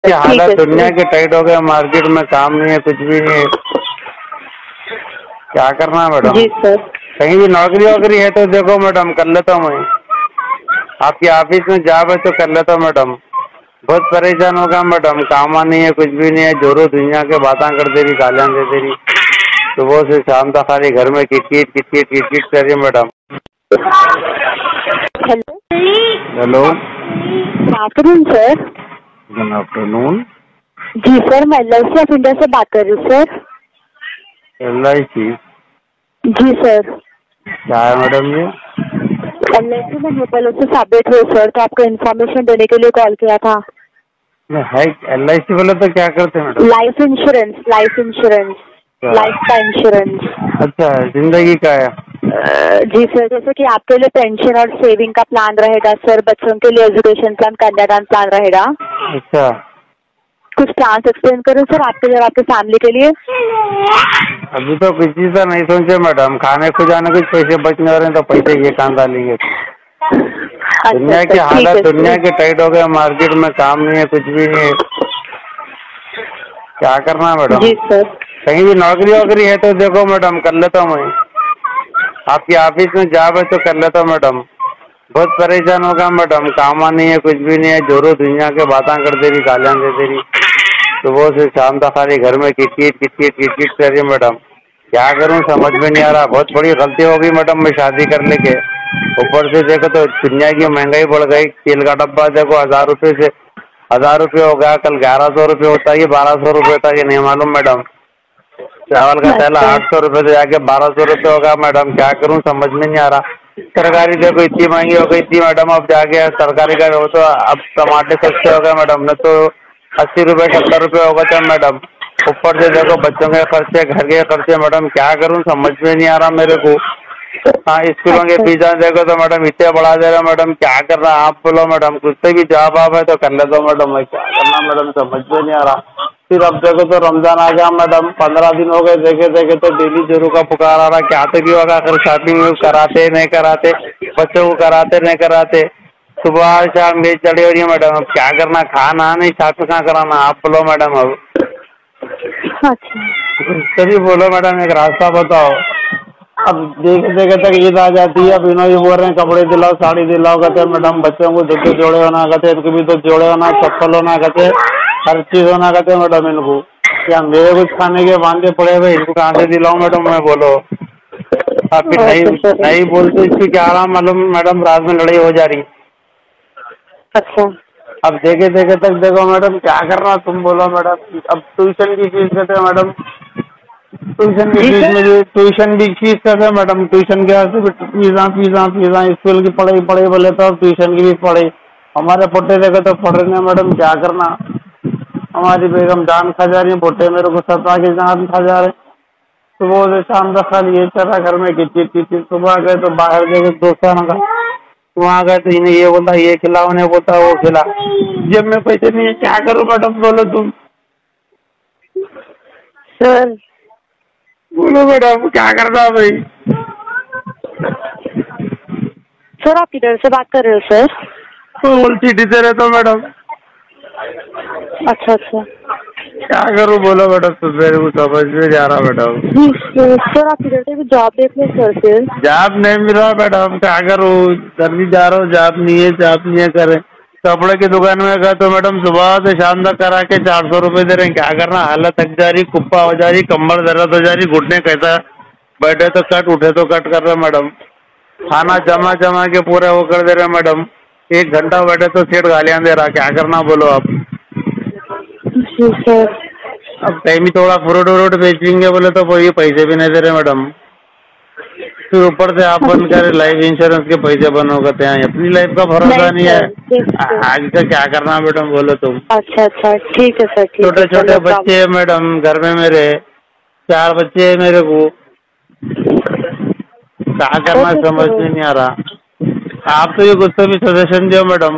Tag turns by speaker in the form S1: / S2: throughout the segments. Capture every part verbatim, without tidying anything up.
S1: की हालत दुनिया की टाइट हो गया, मार्केट में काम नहीं है, कुछ भी नहीं है, क्या करना है मैडम?
S2: जी सर।
S1: कहीं भी नौकरी वोकरी है तो देखो मैडम, कर लेता हूँ मैं। आपकी ऑफिस में जॉब है तो कर लेता हूँ मैडम। बहुत परेशान हो गया मैडम, काम नहीं है, कुछ भी नहीं है, जोरो दुनिया के बातें कर दे रही, गालियाँ दे दे रही, सुबह से शाम तक खाली घर में किटकिट किटकिट किटकिट कर रही है madam.
S2: Hello
S1: hello,
S2: good afternoon sir.
S1: Good afternoon.
S2: जी सर, मैं L I C of India से बात कर रही हूँ सर।
S1: L I C?
S2: जी सर।
S1: क्या है मैडम ये?
S2: एल आई सी में नेपाल से साबित हुए सर, तो आपको इन्फॉर्मेशन देने के लिए कॉल किया था।
S1: है एल आई सी वाले तो क्या करते हैं madam?
S2: Life insurance, life insurance, life का इंश्योरेंस।
S1: अच्छा, जिंदगी का है?
S2: जी सर, जैसे कि आपके लिए पेंशन और सेविंग का प्लान रहेगा सर, बच्चों के लिए एजुकेशन प्लान, कन्यादान प्लान रहेगा।
S1: अच्छा,
S2: कुछ प्लान एक्सप्लेन करूँ सर आपके लिए और आपके फैमिली के लिए?
S1: अभी तो कुछ चीज तो नहीं सोचे मैडम, खाने को जाने कुछ पैसे बचने वाले हैं तो पैसे ये कहाँ डालेंगे? दुनिया की हालत दुनिया की टाइट हो गया, मार्केट में काम नहीं है, कुछ भी नहीं है, क्या करना है मैडम?
S2: जी सर।
S1: कहीं भी नौकरी वोकरी है तो देखो मैडम, कर लेता हूँ मैं। आपकी ऑफिस में जॉब है तो कर लेता हूँ मैडम। बहुत परेशान हो गया मैडम, काम नहीं है, कुछ भी नहीं है, जोरो दुनिया के बातें कर दे रही, गालियाँ दे दे रही, सुबह से शाम तक खाली घर में किटकिट किटकिट किटकिट कर रही है मैडम। क्या करूं समझ में नहीं आ रहा, बहुत बड़ी गलती हो गई मैडम मैं शादी कर लेके। ऊपर से देखो तो दुनिया की महंगाई बढ़ गई, तेल का डब्बा देखो हजार रुपये से हजार रुपये हो गया, कल ग्यारह सौ रुपये होता है, ये बारह सौ रुपये था, ये नहीं मालूम मैडम। चावल का थैला आठ सौ रुपये से जाके बारह सौ रुपये होगा मैडम, क्या करूं समझ में नहीं आ रहा। सरकारी देखो इतनी महंगी हो गई थी मैडम, अब जाके सरकारी का हो तो अब टमाटर सस्ते हो गए मैडम, न तो अस्सी रुपये सत्तर रुपये हो गए थे मैडम। ऊपर से देखो बच्चों के खर्चे, घर के खर्चे मैडम, क्या करूं समझ में नहीं आ रहा मेरे को। हाँ, स्कूलों के फीसा देखो तो मैडम इतने बढ़ा दे रहा मैडम, क्या कर रहा आप बोलो मैडम? कुछ से भी जॉब आप है तो कर ले दो मैडम, मैं क्या करना मैडम समझ में नहीं आ रहा। फिर अब देखो तो रमजान आ गया मैडम, पंद्रह दिन हो गए, देखे देखे तो डेली जोरू का पुकार आ रहा, क्या तो भी होगा, अगर शॉपिंग कराते नहीं कराते, बच्चों को कराते नहीं कराते, सुबह शाम बेच चढ़ी हो रही है मैडम। अब क्या करना, खाना नहीं शॉपिंग कहाँ कराना आप बोलो मैडम? अब तभी बोलो मैडम, एक रास्ता बताओ। अब देखे देखे तक ईद आ जाती है, अब इन्हों ये बोल रहे हैं कपड़े दिलाओ, साड़ी दिलाओ, कहते मैडम बच्चों को जूते जोड़े होना, कहते इनको भी तो जोड़े होना, चप्पल होना, कहते हर चीज होना, कहते मैडम इनको। क्या मेरे कुछ खाने के बांधे पड़े हुए, इनको कहाँ से दिलाऊं मैडम मैं बोलो? आप फिर नहीं नहीं बोलते, इसकी क्या आराम मालूम मैडम, रात में लड़ाई हो जा रही।
S2: अच्छा,
S1: अब देखे देखे तक देखो मैडम, क्या करना तुम बोलो मैडम? अब ट्यूशन की फीस कहते हैं मैडम, ट्यूशन की फीस में भी ट्यूशन भी फीस कहते हैं मैडम, ट्यूशन के फीसा फीसा फीसा स्कूल की पढ़ाई पढ़ाई बोले तो ट्यूशन की भी पढ़ाई। हमारे पोटे देखे तो पढ़ रहे हैं मैडम, क्या करना? हमारी बेगम जान खा जा रही है, पोटे मेरे को सता के जान खा जा रहे। सुबह से शाम तक खाली ये चल रहा घर में किचकिच किचकिच। सुबह गए तो बाहर गए दोस्तों का, वहाँ गए तो इन्हें ये बोलता ये खिला, उन्हें बोलता वो खिला, जब में पैसे नहीं है, क्या करूँ मैडम बोलो तुम?
S2: सर
S1: बोलो मैडम, क्या करना भाई?
S2: सर आप किधर से बात कर रहे हो सर?
S1: ओल्ड सिटी से रहता हूँ मैडम।
S2: अच्छा अच्छा,
S1: क्या करूँ बोलो मैडम, तो मेरे को समझ में जा रहा मैडम।
S2: सर आप किधर से भी जॉब देख लो सर। फिर
S1: जॉब नहीं मिल रहा मैडम, क्या करूँ? घर भी जा रहा हूँ, जॉब नहीं है, जॉब नहीं है, करे कपड़े की दुकान में गए तो मैडम सुबह से शाम तक करा के चार सौ रुपये दे रहे हैं, क्या करना? हालत थक जा रही, कुप्पा हो जा रही, कमर दर्द हो जा रही, घुटने कैसा, बैठे तो कट, उठे तो कट कर रहे मैडम। खाना जमा जमा के पूरे वो कर दे रहे मैडम, एक घंटा बैठे तो सेठ गालियाँ दे रहा, क्या करना बोलो आप?
S2: सर
S1: अब टाइम ही थोड़ा फ्रूट व्रूट बेचेंगे बोले तो कोई पैसे भी नहीं दे रहे मैडम। फिर ऊपर से आप बंद करे, लाइफ इंश्योरेंस के पैसे बंद हो गए हैं, अपनी लाइफ का भरोसा नहीं है, आगे का क्या करना मैडम बोलो तुम?
S2: अच्छा अच्छा, ठीक है सर।
S1: छोटे छोटे बच्चे है मैडम घर में, मेरे चार बच्चे है मेरे को, क्या करना समझ में नहीं आ रहा। आप तो ये कुछ तो भी सजेशन दो मैडम।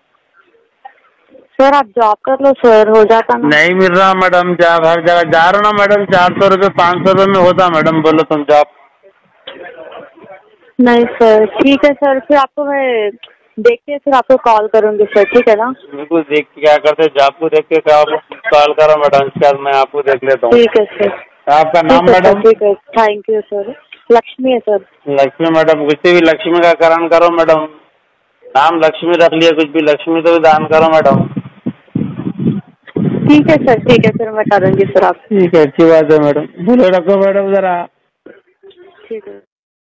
S2: सर आप जॉब कर लो सर, हो जाता ना।
S1: नहीं मिल रहा मैडम जॉब, हर जगह जा रहा ना मैडम, चार सौ रुपये पाँच सौ रुपये में होता मैडम, बोलो तुम जॉब?
S2: नहीं सर, ठीक है सर, फिर आपको मैं देखते हैं सर, आपको कॉल करूंगी सर, ठीक है ना?
S1: बिल्कुल, देख के क्या करते हैं, जॉब को देख के क्या कॉल करो मैडम, इसके बाद मैं आपको देख लेता हूँ।
S2: ठीक है सर।
S1: आपका नाम
S2: ठीक है सर,
S1: मैडम?
S2: ठीक है, थैंक यू सर। लक्ष्मी है सर।
S1: लक्ष्मी मैडम, किसी भी लक्ष्मी का करण करो मैडम, नाम लक्ष्मी रख लिया, कुछ भी लक्ष्मी तो भी दान करो मैडम।
S2: ठीक है सर, ठीक है सर, मैं करूंगी सर आप।
S1: ठीक है, अच्छी बात है मैडम, बोले रखो मैडम जरा।
S2: ठीक है।